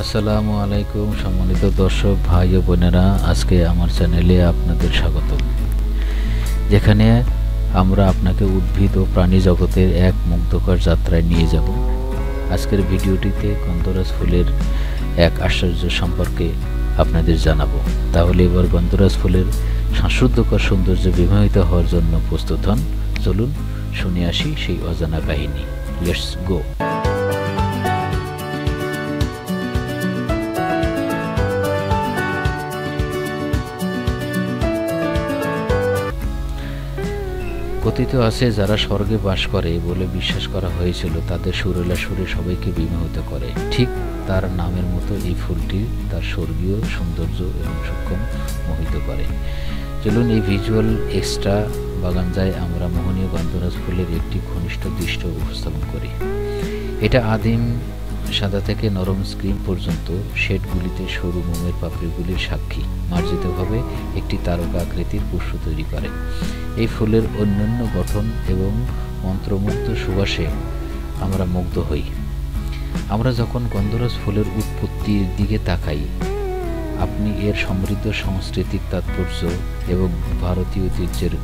আসসালামু আলাইকুম সম্মানিত দর্শক ভাই ও বোনেরা, আজকে আমার চ্যানেলে আপনাদের স্বাগত, যেখানে আমরা আপনাকে উদ্ভিদ ও প্রাণী জগতের এক মুগ্ধকর যাত্রায় নিয়ে যাব। আজকের ভিডিওটিতে গন্ধরাজ ফুলের এক আশ্চর্য সম্পর্কে আপনাদের জানাবো। তাহলে এবার গন্ধরাজ ফুলের শ্বাসরুদ্ধকর সৌন্দর্যে বিমোহিত হওয়ার জন্য প্রস্তুত হন। চলুন শুনে আসি সেই অজানা কাহিনী। Let's go. কথিত আছে, যারা স্বর্গে বাস করে বলে বিশ্বাস করা হয়েছিল, তাদের সুরেলা সুরে সবাইকে বিমোহিত করে। ঠিক তার নামের মতো এই ফুলটি তার স্বর্গীয় সৌন্দর্য এবং সূক্ষ্ম মোহিত করে। চলুন এই ভিজুয়াল এক্সট্রা বাগানজায় আমরা মোহনীয় গন্ধরাজ ফুলের একটি ঘনিষ্ঠ দৃশ্য উপস্থাপন করি। এটা আদিম সাদা থেকে নরম স্ক্রিন পর্যন্ত শেডগুলিতে সরু মোমের পাপড়িগুলির সাক্ষী মার্জিতভাবে একটি তারকা আকৃতির পুষ্প তৈরি করে। এই ফুলের অন্যান্য গঠন এবং মন্ত্রমুগ্ধ সুবাসে আমরা মুগ্ধ হই। আমরা যখন গন্ধরাজ ফুলের উৎপত্তির দিকে তাকাই, আপনি এর সমৃদ্ধ সাংস্কৃতিক তাৎপর্য এবং ভারতীয় ঐতিহ্যের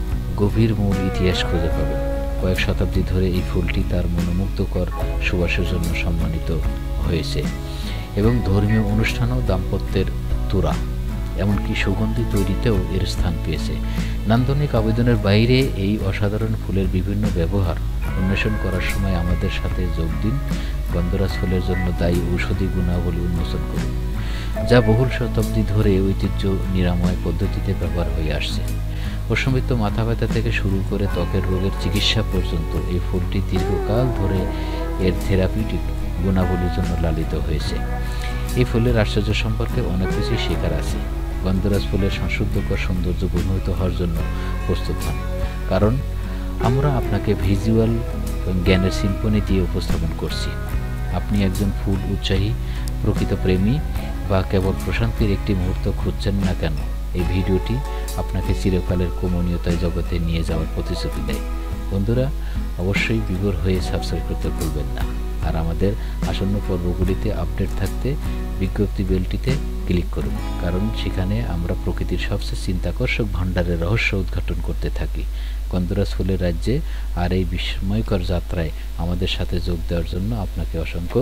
গভীর মূল ইতিহাস খুঁজে পাবেন। কয়েক শতাব্দী ধরে এই ফুলটি তার মনোমুগ্ধকর সুবাসের জন্য সম্মানিত হয়েছে এবং ধর্মীয় অনুষ্ঠান ও দাম্পত্যের তোড়া এমনকি সুগন্ধি তৈরিতেও এর স্থান পেয়েছে। নান্দনিক আবেদনের বাইরে এই অসাধারণ ফুলের বিভিন্ন ব্যবহার অন্বেষণ করার সময় আমাদের সাথে যোগ দিন। গন্ধরাজ ফুলের জন্য দায়ী ঔষধি গুণাবলী উন্মোচন করুন, যা বহুল শতাব্দী ধরে ঐতিহ্য নিরাময় পদ্ধতিতে ব্যবহার হয়ে আসছে। প্রশমিত মাথা ব্যথা থেকে শুরু করে ত্বকের রোগের চিকিৎসা পর্যন্ত এই ফুলটি দীর্ঘকাল ধরে এর থেরাপিউটিক গুণাবলীর জন্য লালিত হয়েছে। এই ফুলের আশ্চর্য সম্পর্কে অনেক কিছু শেখার আছে। গন্ধরাজ ফুলের শ্বাসরুদ্ধকর সৌন্দর্য বিমোহিত হওয়ার জন্য প্রস্তুত হন, কারণ আমরা আপনাকে ভিজুয়াল জ্ঞানের সিম্ফনি দিয়ে উপস্থাপন করছি। আপনি একজন ফুল উৎসাহী, প্রকৃত প্রেমী বা কেবল প্রশান্তির একটি মুহূর্ত খুঁজছেন না কেন, এই ভিডিওটি আপনাকে চিরকালের কমনীয়তায় জগতে নিয়ে যাওয়ার প্রতিশ্রুতি দেয়। বন্ধুরা, অবশ্যই বিভোর হয়ে সাবস্ক্রাইব করতে ভুলবেন না, আর আমাদের আসন্ন পর্বগুলিতে আপডেট থাকতে বিজ্ঞপ্তি বেলটিতে ক্লিক করুন, কারণ সেখানে আমরা প্রকৃতির সবচেয়ে চিন্তাকর্ষক ভাণ্ডারের রহস্য উদ্ঘাটন করতে থাকি। গন্ধরাজ ফুলের রাজ্যে আর এই বিস্ময়কর যাত্রায় আমাদের সাথে যোগ দেওয়ার জন্য আপনাকে অসংখ্য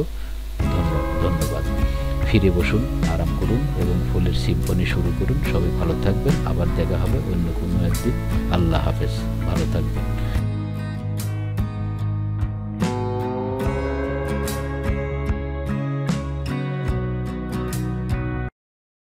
ধন্যবাদ। ফিরে বসুন, আরাম করুন এবং ফুলের সিম্ফনি শুরু করুন। সবাই ভালো থাকবেন, আবার দেখা হবে অন্য কোনো একদিন। আল্লাহ হাফেজ, ভালো থাকবেন।